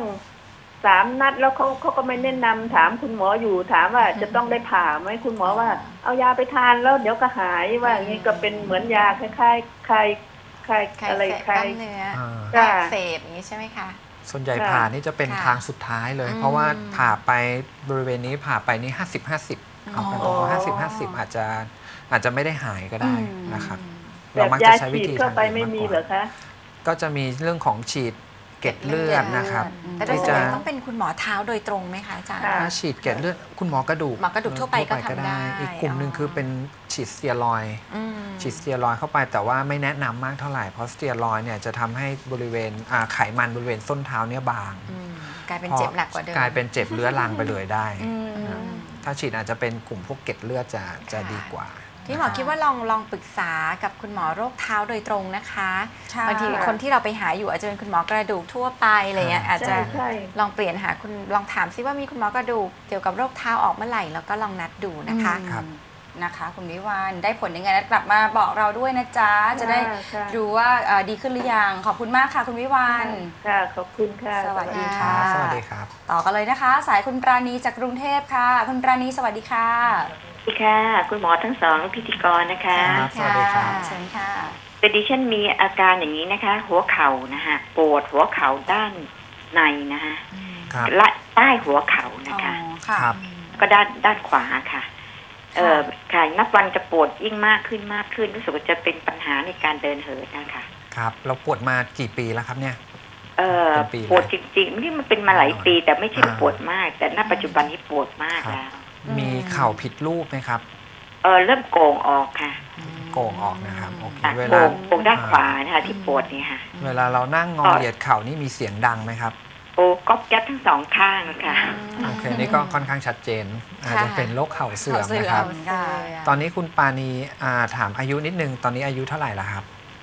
3 นัดแล้วเขาก็ไม่แนะนำถามคุณหมออยู่ถามว่าจะต้องได้ผ่าไหมคุณหมอว่า เอายาไปทานแล้วเดี๋ยวก็หายว่าอย่างนี้ก็เป็นเหมือนยาคล้ายๆคลายอะไรคคลาลาย ยเนื้ออ่าจ้ะอักเสบอย่างนี้ใช่ไหมคะส่วนใหญ่ค่ะผ่านี่จะเป็นค่ะทางสุดท้ายเลยอืมเพราะว่าผ่าไปบริเวณนี้ผ่าไปนี่50-50ครับแต่พอ50-50อาจจะไม่ได้หายก็ได้นะครับแบเราบมักยาจะใช้วิฉีดธีเข้าทางไปอื่นไม่มากมีกเหรอว่าคะก็จะมีเรื่องของฉีดเกล็ดเลือดนะครับแต่โดยที่ส่วนจะใหญ่ต้องเป็นคุณหมอเท้าโดยตรงไหมคะอาจารย์ค่ะถ้าฉีดเกล็ดเลือดคุณหมอกระดูกหมอกระดูกทั่วไปก็ทำได้อีกกลุ่มหนึ่งคือเป็นฉีดสเตียรอยด์อืมฉีดสเตียรอยด์เข้าไปแต่ว่าไม่แนะนำมากเท่าไหร่เพราะสเตียรอยด์เนี่ยจะทำให้บริเวณไขมันบริเวณส้นเท้าเนี่ยบางอืมกลายเป็นเจ็บหนักกว่าเดิมกลายเป็นเจ็บเรื้อรังไปเลยได้อืมนะถ้าฉีดอาจจะเป็นกลุ่มพวกเกล็ดเลือดจะดีกว่าพี่หมอคิดว่าลองปรึกษากับคุณหมอโรคเท้าโดยตรงนะคะใช่บางทีคนที่เราไปหาอยู่อาจจะเป็นคุณหมอกระดูกทั่วไปอะไรเงี้ยอาจจะใช่ลองเปลี่ยนหาคุณลองถามซิว่ามีคุณหมอกระดูกเกี่ยวกับโรคเท้าออกเมื่อไหร่แล้วก็ลองนัดดูนะคะครับนะคะคุณวิวันได้ผลยังไงแล้วกลับมาบอกเราด้วยนะจ๊ะจะได้ค่ะรู้ว่าดีขึ้นหรือยังขอบคุณมากค่ะคุณวิวันค่ะขอบคุณค่ะสวัสดีคค่ะรับสวัสดีครับต่อกันเลยนะคะ สายคุณปราณีจากกรุงเทพค่ะ คุณปราณีสวัสดีค่ะสวัสดีค่ะคุณหมอทั้งสองและพิธีกรนะคะครับสวัสดีครับเชิญค่ะเป็นดิฉันมีอาการอย่างนี้นะคะ หัวเข่านะคะปวดหัวเข่าด้านในนะคะครับและใต้หัวเข่านะอ๋อคะค่ะครับก็ด้านขวาค่ะค่ะนับวันจะปวดยิ่งมากขึ้นรู้สึกว่าจะเป็นปัญหาในการเดินเหินนะคะครับเราปวดมากี่ปีแล้วครับเนี่ย เป็นปีปวดจริงๆนี่มันเป็นมาหลายปี แต่ไม่ใช่อ่าปวดมาก แต่ณปัจจุบันนี้ปวดมากแล้วมีเข่าผิดรูปไหมครับเริ่มโกงออกค่ะโก่งออกนะครับโอเคค่ะเวโกลางโกงด้านขวานะคะที่ปวดเนี่ยค่ะเวลาเรานั่งงอเหยียดเข่านี่มีเสียงดังไหมครับโอ้ก๊อบแก๊บทั้งสองข้างค่ะโอเคนี่ก็ค่อนข้างชัดเจน อาจจะเป็นโรคเข่าเสื่อมนะครับค่ะตอนนี้คุณปานีถามอายุนิดนึงตอนนี้อายุเท่าไหร่แล้วครับ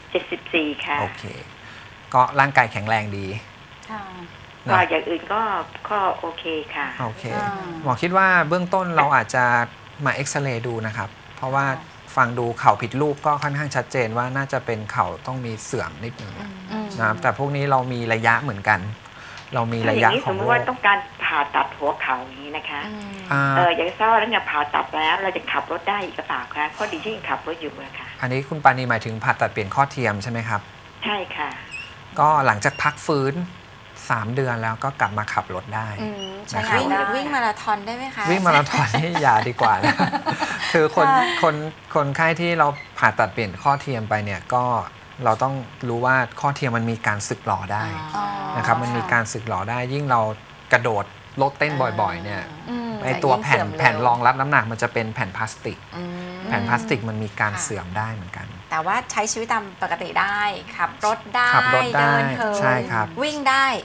74 ค่ะโอเค ก็ร่างกายแข็งแรงดีค่ะนะก็อย่างอื่นก็โอเคค่ะโอเคอ่าหมอคิดว่าเบื้องต้นเราอาจจะมาเอ็กซเรย์ดูนะครับ เพราะว่าฟังดูเข่าผิดรูปก็ค่อนข้างชัดเจนว่าน่าจะเป็นเข่าต้องมีเสื่อมนิดนึงอืมนะครับแต่พวกนี้เรามีระยะเหมือนกัน เรามีถ้าระอยะย่างนี้ขสอมงมโรติว่าคต้องการผ่าตัดหัวเข่าอย่างนี้นะคะอ่าอยากจะทราบว่าแล้วเนี่ยผ่าตัดแล้วเราจะขับรถได้อีกหรือเปล่าคะเพราะดิฉันยังขับรถอยู่นะคะอันนี้คุณปานีหมายถึงผ่าตัดเปลี่ยนข้อเทียมใช่ไหมครับใช่ค่ะก็หลังจากพักฟื้น 3 เดือนแล้วก็กลับมาขับรถได้อืมใช้นะครังาบนได้วิ่งมาราธอนได้ไหมคะวิ่งมาราธอนนี่อย่าดีกว่านะ คือคนไข้ที่เราผ่าตัดเปลี่ยนข้อเทียมไปเนี่ยก็เราต้องรู้ว่าข้อเทียมมันมีการสึกหรอได้อ๋อนะครับมันมีการสึกหรอได้ ยิ่งเรากระโดดโลดเต้นบ่อยๆเนี่ยอืมไอตัวยิ่งเสื่อมเร็วแผ่นรองรับน้ำหนักมันจะเป็นแผ่นพลาสติกอืมแผ่นพลาสติกมันมีการค่ะเสื่อมได้เหมือนกันแต่ว่าใช้ชีวิตตามปกติได้ขับรถได้ขับรถได้เดินเหินใช่ครับวิ่งได้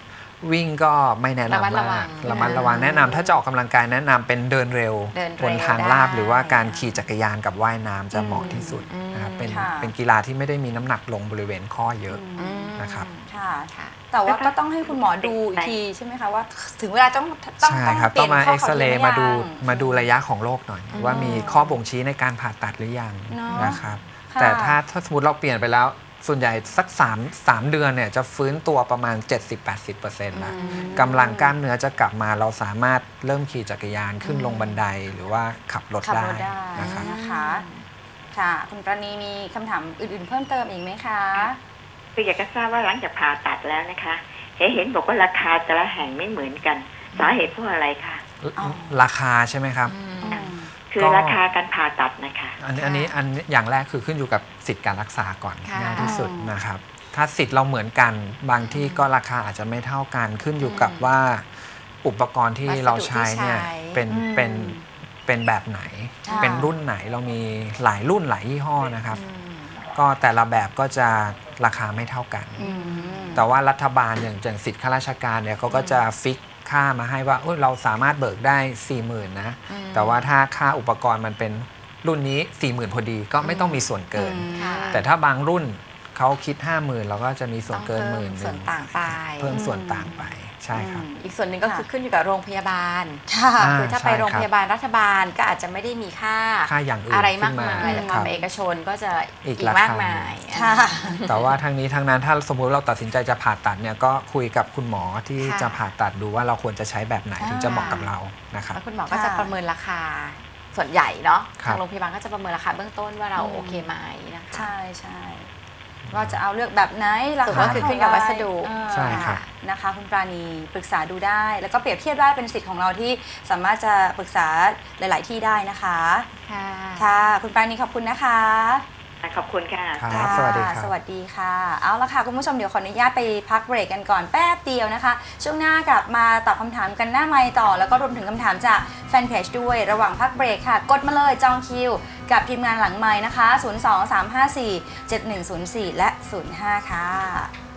วิ่งก็ไม่แนะนำมากระมัดระวังแนะนำถ้าจะออกกำลังกายแนะนำเป็นเดินเร็วบนทางลาดหรือว่าการขี่จักรยานกับว่ายน้ำจะเหมาะที่สุดนะครับเป็นกีฬาที่ไม่ได้มีน้ำหนักลงบริเวณข้อเยอะนะครับค่ะแต่ว่าก็ต้องให้คุณหมอดูอีกทีใช่ไหมคะว่าถึงเวลาต้องใช่ครับต้องมาเอ็กซเรย์มาดูระยะของโรคหน่อยว่ามีข้อบ่งชี้ในการผ่าตัดหรือยังนะครับแต่ถ้าสมมติเราเปลี่ยนไปแล้วส่วนใหญ่สัก3 เดือนเนี่ยจะฟื้นตัวประมาณ 70-80% ละกำลังกล้ามเนื้อจะกลับมาเราสามารถเริ่มขี่จักรยานขึ้นลงบันไดหรือว่าขับรถได้นะคะค่ะคุณปราณีมีคำถามอื่นๆเพิ่มเติมอีกไหมคะคืออยากจะทราบว่าหลังจากผ่าตัดแล้วนะคะเห็นบอกว่าราคาแต่ละแห่งไม่เหมือนกันสาเหตุเพราะอะไรคะราคาใช่ไหมครับคือราคาการผ่าตัดนะคะอันนี้อย่างแรกคือขึ้นอยู่กับสิทธิการรักษาก่อนง่ายที่สุดนะครับถ้าสิทธิ์เราเหมือนกันบางที่ก็ราคาอาจจะไม่เท่ากันขึ้นอยู่กับว่าอุปกรณ์ที่เราใช้เนี่ยเป็นแบบไหนเป็นรุ่นไหนเรามีหลายรุ่นหลายยี่ห้อนะครับก็แต่ละแบบก็จะราคาไม่เท่ากันแต่ว่ารัฐบาลอย่างสิทธิข้าราชการเนี่ยเขาก็จะฟิกค่ามาให้ว่าเราสามารถเบิกได้ 40,000 นะแต่ว่าถ้าค่าอุปกรณ์มันเป็นรุ่นนี้ 40,000 พอดีก็ไม่ต้องมีส่วนเกินแต่ถ้าบางรุ่นเขาคิด 50,000 เราก็จะมีส่วนเกิน10,000 ส่วนต่างไปเพิ่มส่วนต่างไปใช่ครับอีกส่วนหนึ่งก็คือขึ้นอยู่กับโรงพยาบาลคือถ้าไปโรงพยาบาลรัฐบาลก็อาจจะไม่ได้มีค่าอย่างอื่นอะไรมากมายแต่พอเอกชนก็จะอีกมากมายแต่ว่าทางนี้ทางนั้นถ้าสมมุติเราตัดสินใจจะผ่าตัดเนี่ยก็คุยกับคุณหมอที่จะผ่าตัดดูว่าเราควรจะใช้แบบไหนถึงจะเหมาะกับเรานะครับแล้วคุณหมอก็จะประเมินราคาส่วนใหญ่เนาะทางโรงพยาบาลก็จะประเมินราคาเบื้องต้นว่าเราโอเคไหมนะคะใช่ว่าจะเอาเลือกแบบไหนราคาคือขึ้นกับวัสดุใช่ครับนะคะคุณปราณีปรึกษาดูได้แล้วก็เปรียบเทียบได้เป็นสิทธิ์ของเราที่สามารถจะปรึกษาหลายๆที่ได้นะคะค่ะคุณปราณีขอบคุณนะคะขอบคุณค่ะสวัสดีค่ะสวัสดีค่ะเอาละค่ะคุณผู้ชมเดี๋ยวขออนุญาตไปพักเบรกกันก่อนแป๊บเดียวนะคะช่วงหน้ากลับมาตอบคำถามกันหน้าไมค์ต่อแล้วก็รวมถึงคำถามจากแฟนเพจด้วยระหว่างพักเบรกค่ะกดมาเลยจองคิวกับทีมงานหลังไมค์นะคะ023547104และ05ค่ะ